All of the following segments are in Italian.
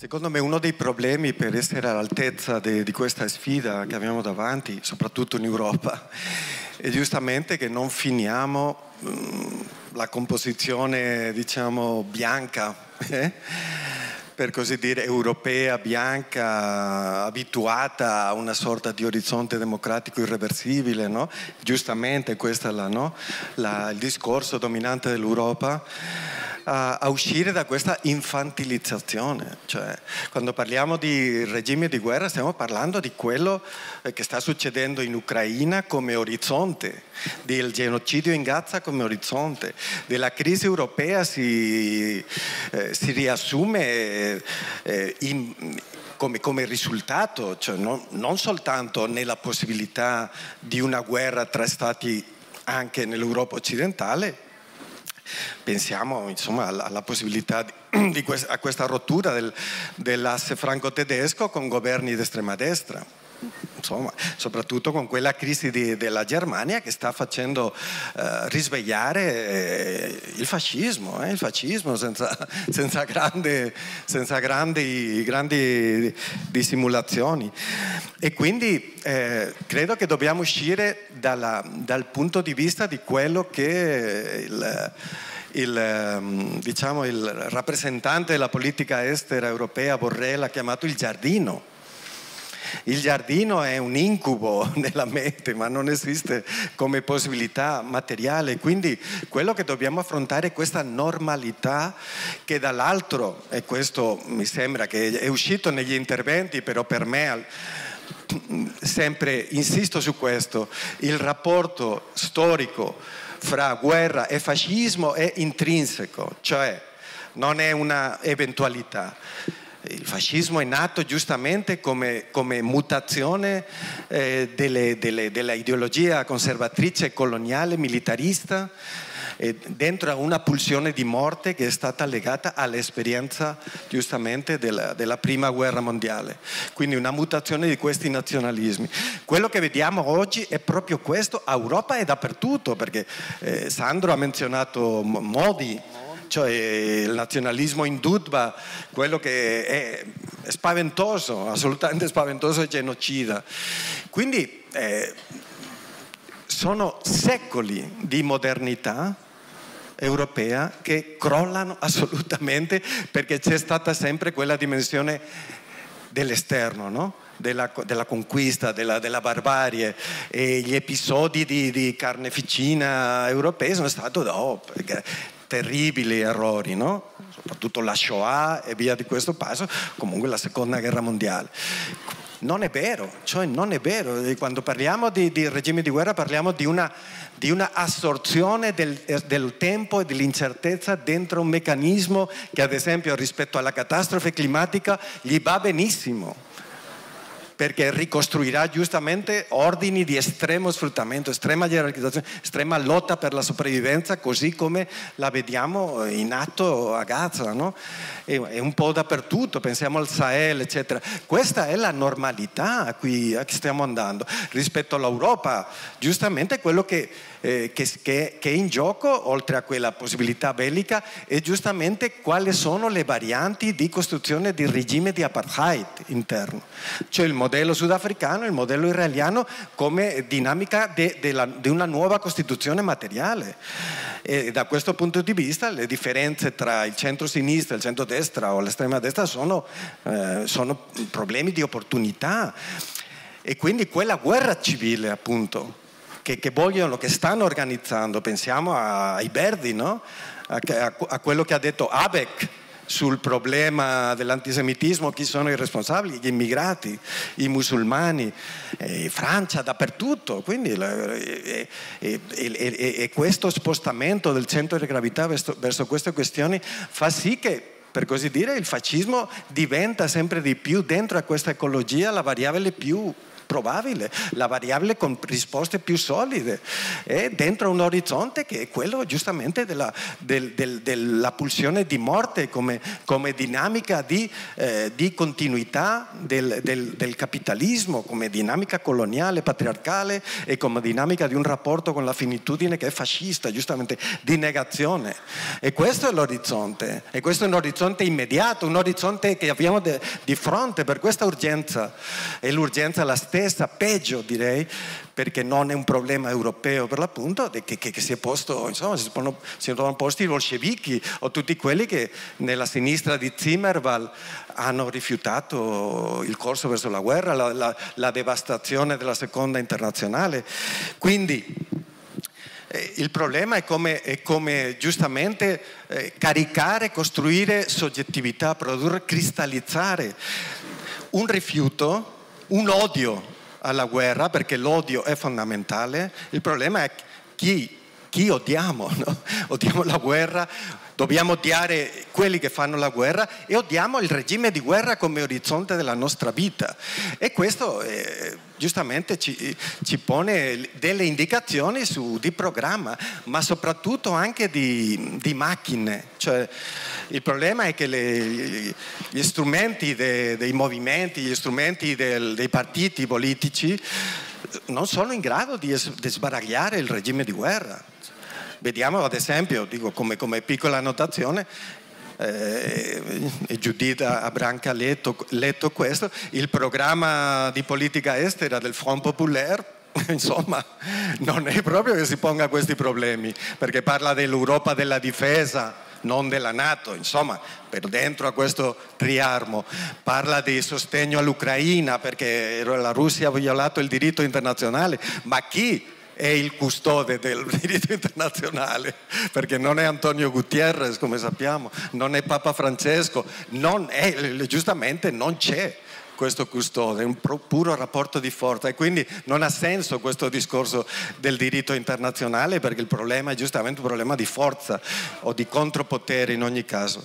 Secondo me uno dei problemi per essere all'altezza di questa sfida che abbiamo davanti, soprattutto in Europa, è giustamente che non finiamo la composizione, diciamo, bianca, per così dire, europea, bianca, abituata a una sorta di orizzonte democratico irreversibile, no? Giustamente questo è il discorso dominante dell'Europa. A uscire da questa infantilizzazione, cioè quando parliamo di regimi di guerra stiamo parlando di quello che sta succedendo in Ucraina come orizzonte, del genocidio in Gaza come orizzonte, della crisi europea si riassume come risultato, cioè non soltanto nella possibilità di una guerra tra stati anche nell'Europa occidentale. Pensiamo insomma alla possibilità a questa rottura dell'asse franco-tedesco con governi di estrema destra, insomma, soprattutto con quella crisi della Germania che sta facendo risvegliare il fascismo senza grandi dissimulazioni. E quindi credo che dobbiamo uscire dal punto di vista di quello che il rappresentante della politica estera europea Borrell ha chiamato il giardino. Il giardino è un incubo nella mente, ma non esiste come possibilità materiale. Quindi quello che dobbiamo affrontare è questa normalità che dall'altro, e questo mi sembra che è uscito negli interventi, però per me sempre insisto su questo, il rapporto storico fra guerra e fascismo è intrinseco, cioè non è una eventualità. Il fascismo è nato giustamente come mutazione della ideologia conservatrice, coloniale, militarista, dentro a una pulsione di morte che è stata legata all'esperienza giustamente della prima guerra mondiale, quindi una mutazione di questi nazionalismi. Quello che vediamo oggi è proprio questo a Europa e dappertutto, perché Sandro ha menzionato Modi, cioè il nazionalismo in Dudba, quello che è spaventoso, assolutamente spaventoso e genocida. Quindi sono secoli di modernità europea che crollano assolutamente perché c'è stata sempre quella dimensione dell'esterno, no? Della conquista, della barbarie, e gli episodi di carneficina europea sono stati terribili errori, no? Soprattutto la Shoah e via di questo passo, comunque la seconda guerra mondiale. Non è vero, cioè non è vero. Quando parliamo di regimi di guerra parliamo di una assorzione del tempo e dell'incertezza dentro un meccanismo che ad esempio rispetto alla catastrofe climatica gli va benissimo, perché ricostruirà giustamente ordini di estremo sfruttamento, estrema gerarchizzazione, estrema lotta per la sopravvivenza, così come la vediamo in atto a Gaza, no? E un po' dappertutto, pensiamo al Sahel, eccetera. Questa è la normalità a cui stiamo andando. Rispetto all'Europa, giustamente quello che è in gioco, oltre a quella possibilità bellica, è giustamente quali sono le varianti di costruzione di regime di apartheid interno, cioè il modello sudafricano, il modello israeliano come dinamica di una nuova costituzione materiale. E da questo punto di vista le differenze tra il centro-sinistra, il centro-destra o l'estrema destra sono problemi di opportunità. E quindi quella guerra civile, appunto, che stanno organizzando, pensiamo ai Verdi, no? a quello che ha detto Habeck sul problema dell'antisemitismo, chi sono i responsabili? Gli immigrati, i musulmani, Francia, dappertutto. Quindi questo spostamento del centro di gravità verso queste questioni fa sì che, per così dire, il fascismo diventa sempre di più dentro a questa ecologia la variabile più probabile, la variabile con risposte più solide, e dentro un orizzonte che è quello giustamente della pulsione di morte come dinamica di continuità del capitalismo, come dinamica coloniale, patriarcale, e come dinamica di un rapporto con la finitudine che è fascista, giustamente di negazione. E questo è l'orizzonte, e questo è un orizzonte immediato, un orizzonte che abbiamo di fronte. Per questa urgenza, e l'urgenza la stessa, peggio direi, perché non è un problema europeo per l'appunto, che si è posto, insomma, si sono posti i bolscevichi o tutti quelli che nella sinistra di Zimmerwald hanno rifiutato il corso verso la guerra, la devastazione della seconda internazionale. Quindi il problema è come giustamente caricare, costruire soggettività, produrre, cristallizzare un rifiuto, un odio alla guerra, perché l'odio è fondamentale. Il problema è chi odiamo, no? Odiamo la guerra, dobbiamo odiare quelli che fanno la guerra e odiamo il regime di guerra come orizzonte della nostra vita. E questo giustamente ci pone delle indicazioni di programma, ma soprattutto anche di macchine. Cioè, il problema è che gli strumenti dei movimenti, gli strumenti dei partiti politici non sono in grado di sbaragliare il regime di guerra. Vediamo ad esempio, dico come piccola annotazione, e Giuditta Abranca ha letto questo, il programma di politica estera del Front Populaire, insomma, non è proprio che si ponga questi problemi, perché parla dell'Europa della difesa, non della NATO, insomma, per dentro a questo triarmo. Parla di sostegno all'Ucraina perché la Russia ha violato il diritto internazionale, ma chi è il custode del diritto internazionale? Perché non è Antonio Guterres, come sappiamo, non è Papa Francesco, giustamente non c'è questo custode, è un puro rapporto di forza, e quindi non ha senso questo discorso del diritto internazionale, perché il problema è giustamente un problema di forza o di contropotere in ogni caso.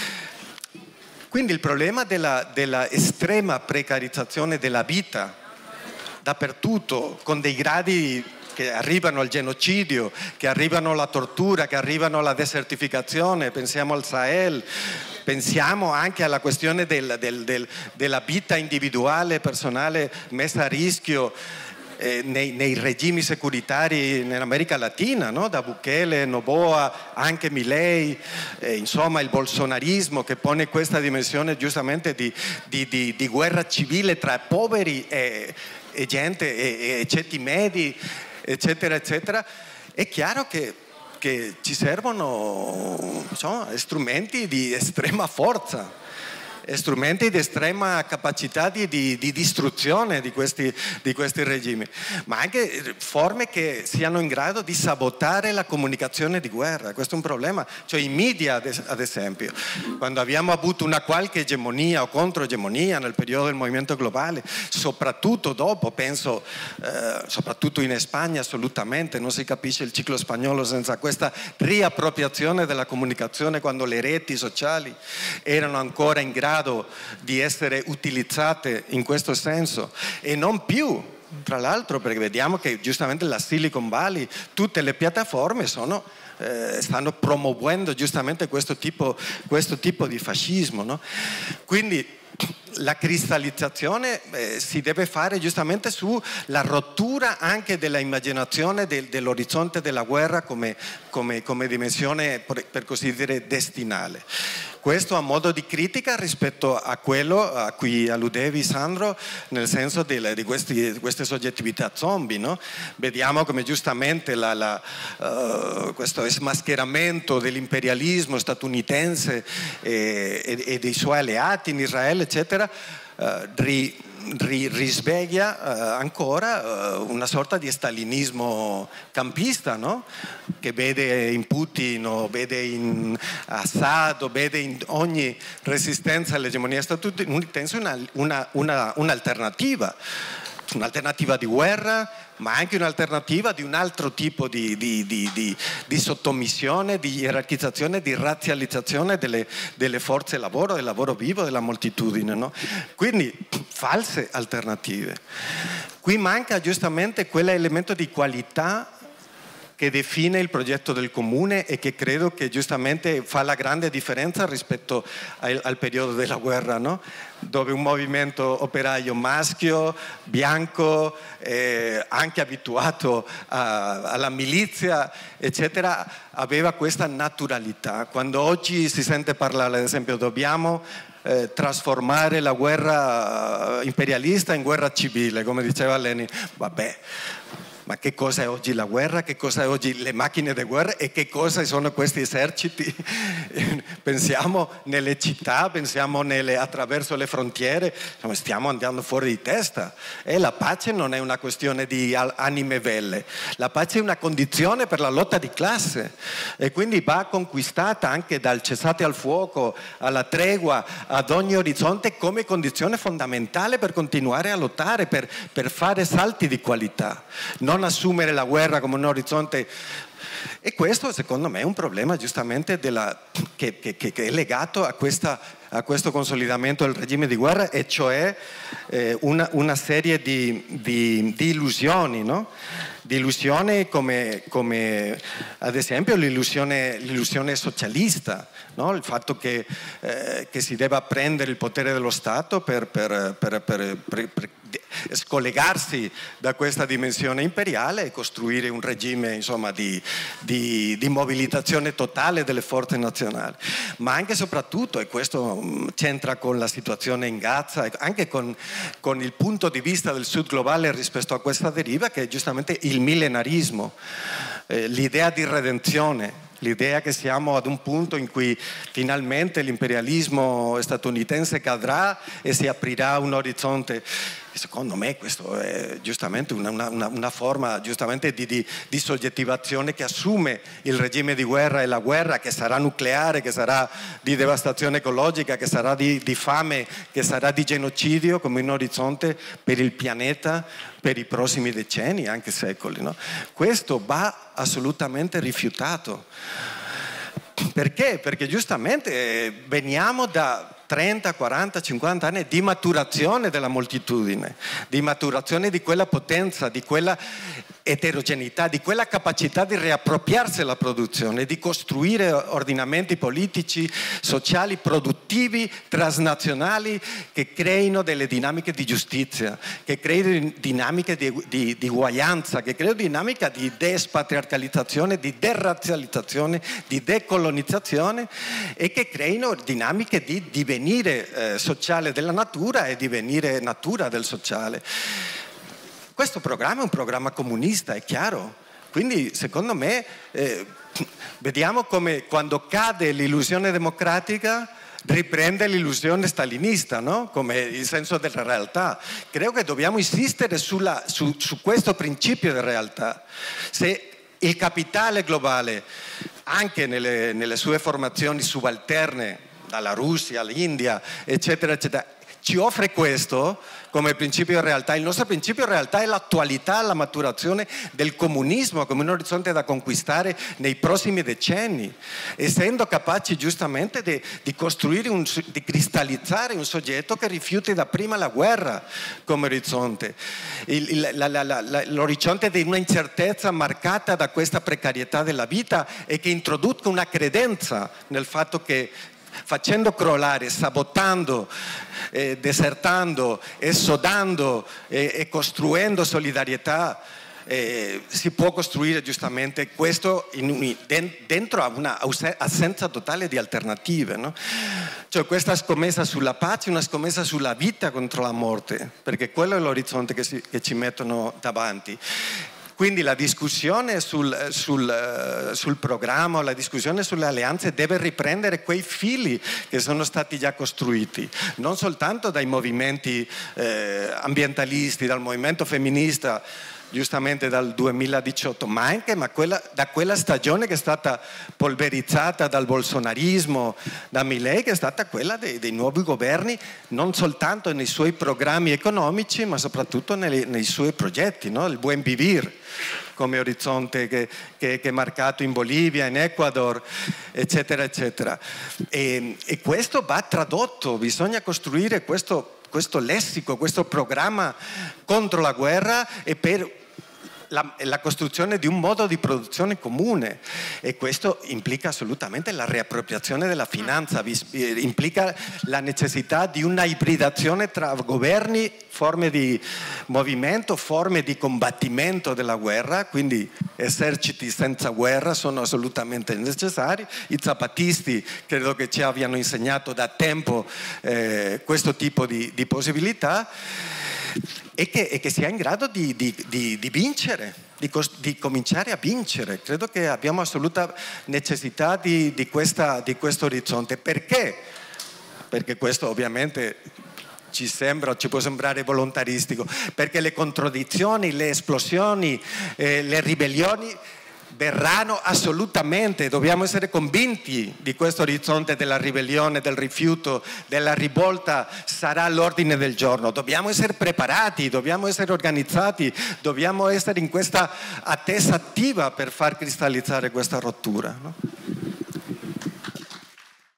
Quindi il problema della estrema precarizzazione della vita dappertutto, con dei gradi che arrivano al genocidio, che arrivano alla tortura, che arrivano alla desertificazione, pensiamo al Sahel, pensiamo anche alla questione della vita individuale, personale, messa a rischio nei regimi securitari nell'America Latina, no? Da Bukele, Noboa, anche Milei, insomma il bolsonarismo che pone questa dimensione giustamente di guerra civile tra poveri e gente e ceti medi, eccetera, eccetera. È chiaro che ci servono, insomma, strumenti di estrema forza, strumenti di estrema capacità di distruzione di questi regimi, ma anche forme che siano in grado di sabotare la comunicazione di guerra. Questo è un problema. Cioè i media, ad esempio, quando abbiamo avuto una qualche egemonia o controegemonia nel periodo del movimento globale, soprattutto dopo, penso, soprattutto in Spagna, assolutamente, non si capisce il ciclo spagnolo senza questa riappropriazione della comunicazione, quando le reti sociali erano ancora in grado di essere utilizzate in questo senso, e non più, tra l'altro, perché vediamo che giustamente la Silicon Valley, tutte le piattaforme stanno promuovendo giustamente questo tipo di fascismo, no? Quindi la cristallizzazione si deve fare giustamente sulla rottura anche della immaginazione dell'orizzonte della guerra come dimensione, per così dire, destinale. Questo a modo di critica rispetto a quello a cui alludevi, Sandro, nel senso di queste soggettività zombie, no? Vediamo come giustamente questo smascheramento dell'imperialismo statunitense e dei suoi alleati in Israele, eccetera, risveglia ancora una sorta di stalinismo campista, no? Che vede in Putin, o vede in Assad, o vede in ogni resistenza all'egemonia statunitense un'alternativa di guerra, ma anche un'alternativa di un altro tipo di sottomissione, di gerarchizzazione, di razzializzazione delle forze lavoro, del lavoro vivo, della moltitudine, no? Quindi false alternative. Qui manca giustamente quell'elemento di qualità che define il progetto del comune e che credo che giustamente fa la grande differenza rispetto al periodo della guerra, no? Dove un movimento operaio maschio, bianco, anche abituato alla milizia, eccetera, aveva questa naturalità. Quando oggi si sente parlare, ad esempio, dobbiamo trasformare la guerra imperialista in guerra civile, come diceva Lenin, vabbè. Ma che cosa è oggi la guerra? Che cosa è oggi le macchine di guerra? E che cosa sono questi eserciti? Pensiamo nelle città, pensiamo attraverso le frontiere, stiamo andando fuori di testa. E la pace non è una questione di anime belle, la pace è una condizione per la lotta di classe e quindi va conquistata anche dal cessate al fuoco, alla tregua, ad ogni orizzonte come condizione fondamentale per continuare a lottare, per fare salti di qualità. Non assumere la guerra come un orizzonte, e questo secondo me è un problema giustamente che è legato a questo consolidamento del regime di guerra, e cioè una serie di illusioni, no? Di illusioni come ad esempio l'illusione socialista, no? Il fatto che si debba prendere il potere dello Stato per scollegarsi da questa dimensione imperiale e costruire un regime, insomma, di mobilitazione totale delle forze nazionali. Ma anche e soprattutto, e questo c'entra con la situazione in Gaza, anche con il punto di vista del sud globale rispetto a questa deriva, che è giustamente il millenarismo, l'idea di redenzione, l'idea che siamo ad un punto in cui finalmente l'imperialismo statunitense cadrà e si aprirà un orizzonte. Secondo me questo è giustamente una forma giustamente di soggettivazione che assume il regime di guerra e la guerra, che sarà nucleare, che sarà di devastazione ecologica, che sarà di fame, che sarà di genocidio, come un orizzonte per il pianeta per i prossimi decenni, anche secoli, no? Questo va assolutamente rifiutato. Perché? Perché giustamente veniamo da 30, 40, 50 anni di maturazione della moltitudine, di maturazione di quella potenza, di quella eterogeneità, di quella capacità di riappropriarsi della produzione, di costruire ordinamenti politici, sociali, produttivi, transnazionali, che creino delle dinamiche di giustizia, che creino dinamiche di uguaglianza, che creino dinamica di despatriarcalizzazione, di derazzializzazione, di decolonizzazione, e che creino dinamiche di divenire sociale della natura e divenire natura del sociale. Questo programma è un programma comunista, è chiaro. Quindi secondo me vediamo come quando cade l'illusione democratica riprende l'illusione stalinista, no? Come il senso della realtà. Credo che dobbiamo insistere su questo principio di realtà. Se il capitale globale, anche nelle sue formazioni subalterne, dalla Russia all'India, eccetera, eccetera, ci offre questo come principio di realtà. Il nostro principio di realtà è l'attualità, la maturazione del comunismo come un orizzonte da conquistare nei prossimi decenni, essendo capaci giustamente di costruire, di cristallizzare un soggetto che rifiuti da prima la guerra come orizzonte, l'orizzonte di una incertezza marcata da questa precarietà della vita, e che introduca una credenza nel fatto che facendo crollare, sabotando, desertando, esodando e costruendo solidarietà, si può costruire giustamente questo dentro a una assenza totale di alternative, no? Cioè questa scommessa sulla pace, una scommessa sulla vita contro la morte, perché quello è l'orizzonte che ci mettono davanti. Quindi la discussione sul programma, la discussione sulle alleanze deve riprendere quei fili che sono stati già costruiti, non soltanto dai movimenti ambientalisti, dal movimento femminista, giustamente dal 2018, ma anche da quella stagione che è stata polverizzata dal bolsonarismo, da Milei, che è stata quella dei nuovi governi, non soltanto nei suoi programmi economici, ma soprattutto nei suoi progetti, no? Il Buen Vivir come orizzonte che è marcato in Bolivia, in Ecuador, eccetera, eccetera. E questo va tradotto, bisogna costruire questo questo lessico, questo programma contro la guerra e per la costruzione di un modo di produzione comune, e questo implica assolutamente la riappropriazione della finanza, implica la necessità di una ibridazione tra governi, forme di movimento, forme di combattimento della guerra, quindi eserciti senza guerra sono assolutamente necessari. I zapatisti credo che ci abbiano insegnato da tempo questo tipo di possibilità. E che sia in grado di vincere, di cominciare a vincere. Credo che abbiamo assoluta necessità di questo orizzonte. Perché? Perché questo ovviamente ci può sembrare volontaristico, perché le contraddizioni, le esplosioni, le ribellioni verranno assolutamente, dobbiamo essere convinti di questo orizzonte della ribellione, del rifiuto, della rivolta, sarà all'ordine del giorno. Dobbiamo essere preparati, dobbiamo essere organizzati, dobbiamo essere in questa attesa attiva per far cristallizzare questa rottura, no?